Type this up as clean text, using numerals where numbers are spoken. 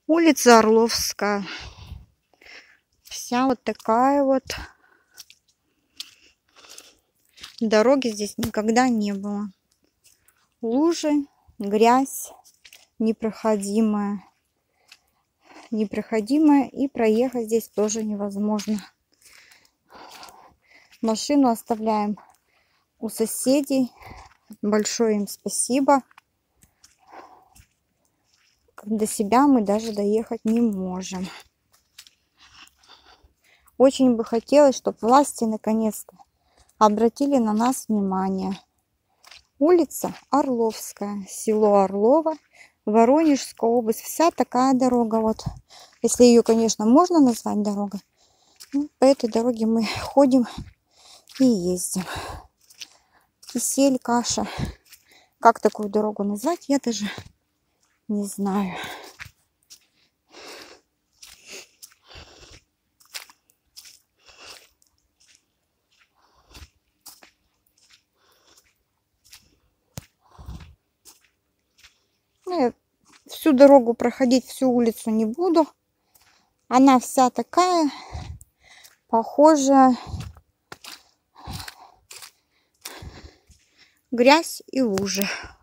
Улица Орловская. Вся вот такая вот. Дороги здесь никогда не было. Лужи, грязь непроходимая. Непроходимая, и проехать здесь тоже невозможно. Машину оставляем у соседей. Большое им спасибо. До себя мы даже доехать не можем. Очень бы хотелось, чтобы власти наконец-то обратили на нас внимание. Улица Орловская, село Орлово, Воронежская область. Вся такая дорога. Вот, если ее, конечно, можно назвать дорогой. По этой дороге мы ходим и ездим. Кисель, каша. Как такую дорогу назвать, я даже не знаю. Я всю дорогу проходить, всю улицу не буду. Она вся такая, похожая. Грязь и лужи.